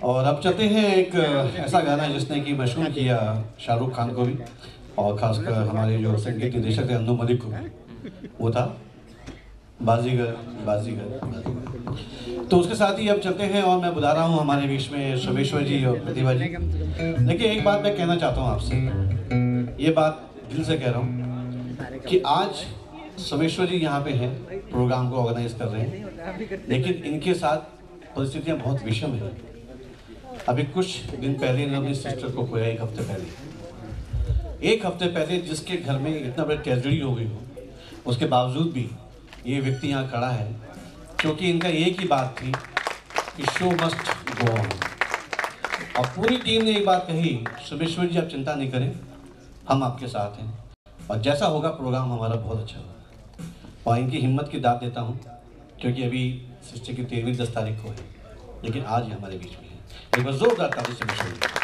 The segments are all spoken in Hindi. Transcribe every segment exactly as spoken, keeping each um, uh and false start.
और अब चलते हैं एक ऐसा गाना जिसने कि मशहूर किया शाहरुख खान को भी और ख़ासकर हमारे जो संगीत निदेशक थे अन्नू मलिक को, वो था बाजीगर बाजीगर बाजीगर। तो उसके साथ ही अब चलते हैं और मैं बुला रहा हूँ हमारे बीच में सोमेश्वर जी और प्रतिभा जी। देखिए, एक बात मैं कहना चाहता हूँ आपसे, ये बात दिल से कह रहा हूँ कि आज सोमेश्वर जी यहाँ पे हैं, प्रोग्राम को ऑर्गेनाइज कर रहे हैं, लेकिन इनके साथ परिस्थितियाँ बहुत विषम हैं। अभी कुछ दिन पहले इन्होंने अपनी सिस्टर को खोया, एक हफ्ते पहले एक हफ्ते पहले जिसके घर में इतना बड़ी ट्रेजेडी हो गई हो, उसके बावजूद भी ये व्यक्ति यहाँ खड़ा है क्योंकि इनका एक ही बात थी कि शो मस्ट गो ऑन। और पूरी टीम ने एक बात कही, सोमेश्वर जी आप चिंता नहीं करें, हम आपके साथ हैं और जैसा होगा प्रोग्राम हमारा बहुत अच्छा होगा। और इनकी हिम्मत की दाद देता हूँ क्योंकि अभी सिस्टर की तेरहवीं दस तारीख को है, लेकिन आज ही हमारे बीच में है। एक बार जोरदार ताली से सोमेश्वर।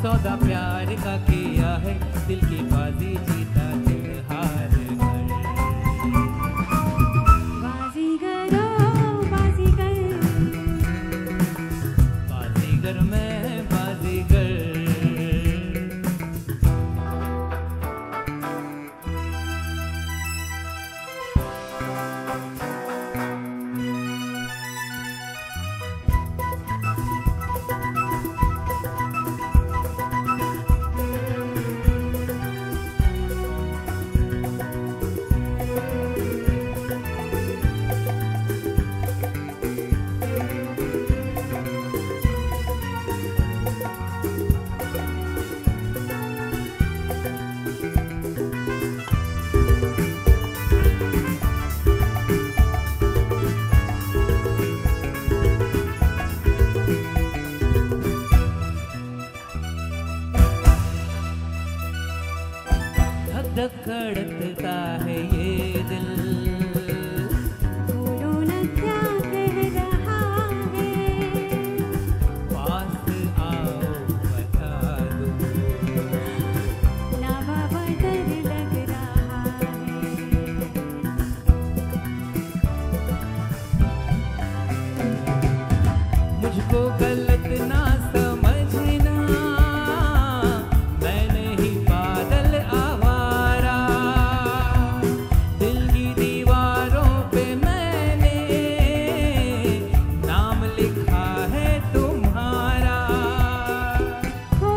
सौदा प्यार का किया है, दिल की बाजी जीता दिल हार कर। बाजीगर ओ बाजीगर, बाजीगर मैं बाजीगर। धड़कता है ये दिल, बोलो न क्या कह रहा है, पास आओ बता दो, नवा बदल लग रहा है। मुझको गलत ना समझना, मैं नहीं बादल आवारा, दिल की दीवारों पे मैंने नाम लिखा है तुम्हारा। हो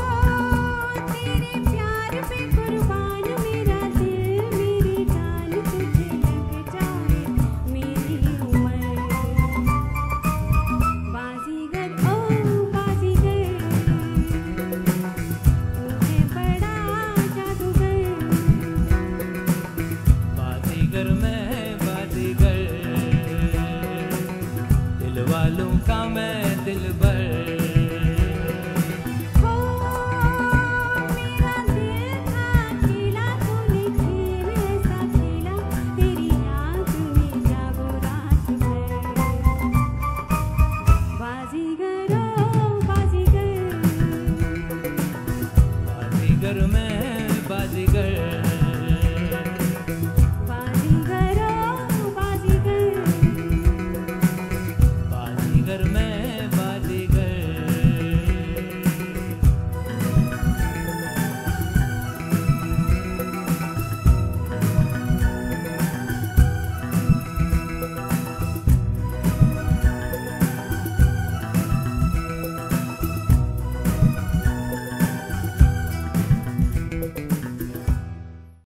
तेरे प्यार पे कुर्बान मेरा दिल, मेरी जान तुझे लग जाए मेरी उम्र। बाजीगर ओ बाजीगर, तूने बड़ा जादूगर। बाजीगर मैं बाजीगर, दिल वालों का मैं दिलबर। हो मेरा दिल था खेला, तूने खेल ऐसा खेला, तेरी याद में जागो रात भर। बाजीगर ओ बाजीगर, बाजीगर मैं